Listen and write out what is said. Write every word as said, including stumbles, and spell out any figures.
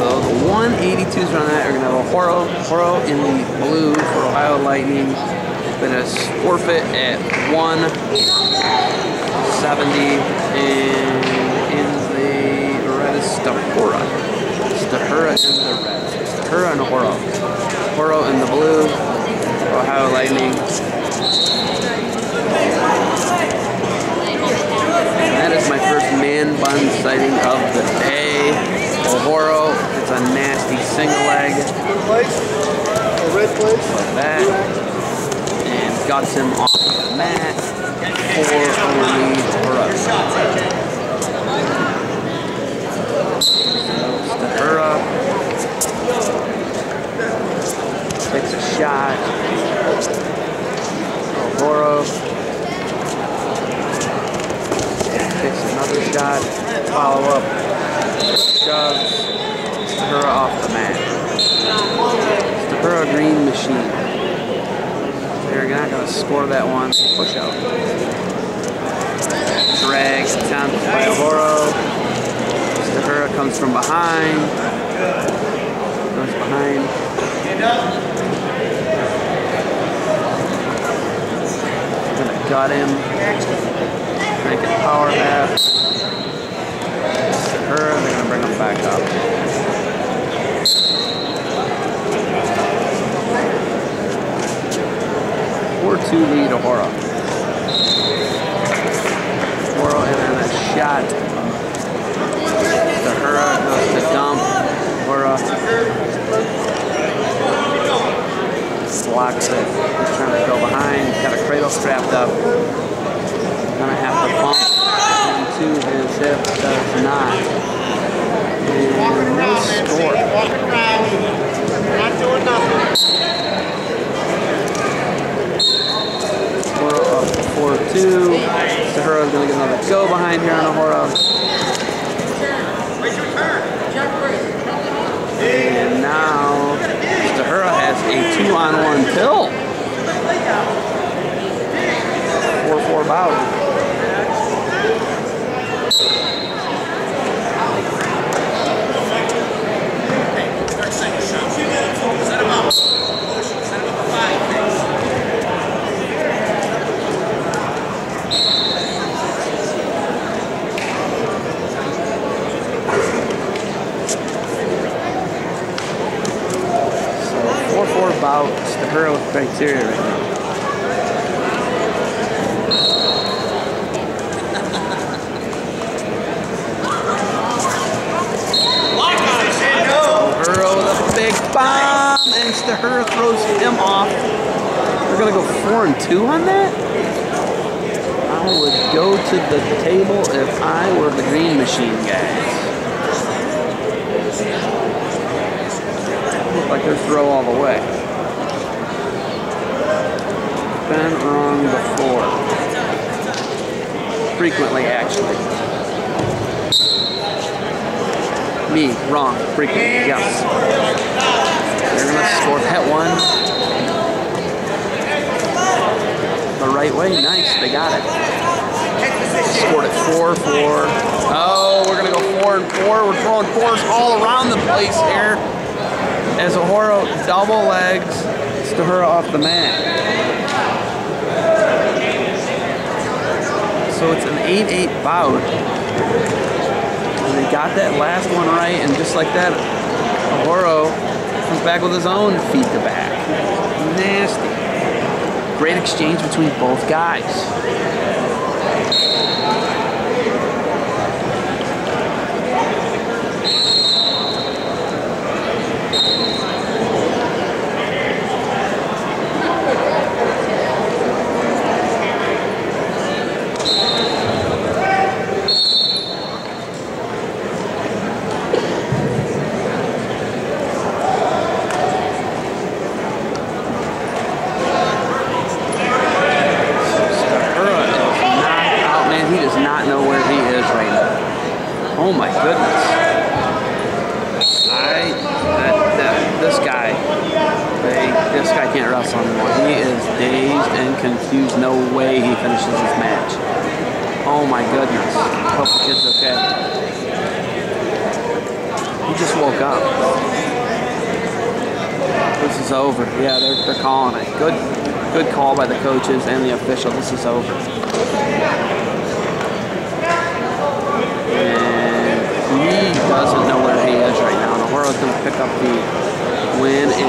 So the one eighty-twos on that are going to have a Horo, Horo in the blue for Ohio Lightning. Going to forfeit at one seventy, and in the red is Stahura. Stahura in the red. Stahura and Horo. Horo in the blue for Ohio Lightning. And that is my first man bun sighting of the day. Horo, it's a nasty single leg. Red place. Like that. And guts him off the mat for a lead for us. Stahura takes a shot. Horo takes another shot. Follow up. Shoves Stahura off the mat. Stahura green machine. They're not going to score that one. Push out. Drag attempt by Horo. Stahura comes from behind. Goes behind. Going to gut him. Make it power half. Stahura, they're going to bring him back up. four two lead to Horo. Horo in on a shot. Stahura goes to dump. Horo blocks it. He's trying to go behind. He's got a cradle strapped up. Gonna have to bump into his hip. Does not. And no score. Not doing nothing. four two. Stahura is going to get another go behind here on a Horo. And now Stahura has a two on one pill. four four bout. About Stahura with criteria right now. Stahura with a big bomb, and Stahura throws him off. We're gonna go four and two on that. I would go to the table if I were the green machine guys. Look like their throw all the way. Been wrong before. Frequently, actually. Me, wrong, frequently, yes. They're going to score that one the right way. Nice, they got it. Scored it four four. Oh, we're going to go four and four. We're throwing fours all around the place here. As a Horo double legs Stahura off the mat. So it's an eight eight bout. And they got that last one right, and just like that, Horo comes back with his own feet to back. Nasty. Great exchange between both guys. Oh my goodness. I, that, that, this guy, they, this guy can't wrestle anymore. He is dazed and confused. No way he finishes this match. Oh my goodness. Hope the kid's okay. He just woke up. This is over. Yeah, they're, they're calling it. Good, good call by the coaches and the official. This is over. And he doesn't know where he is right now. Navarro's going to pick up the win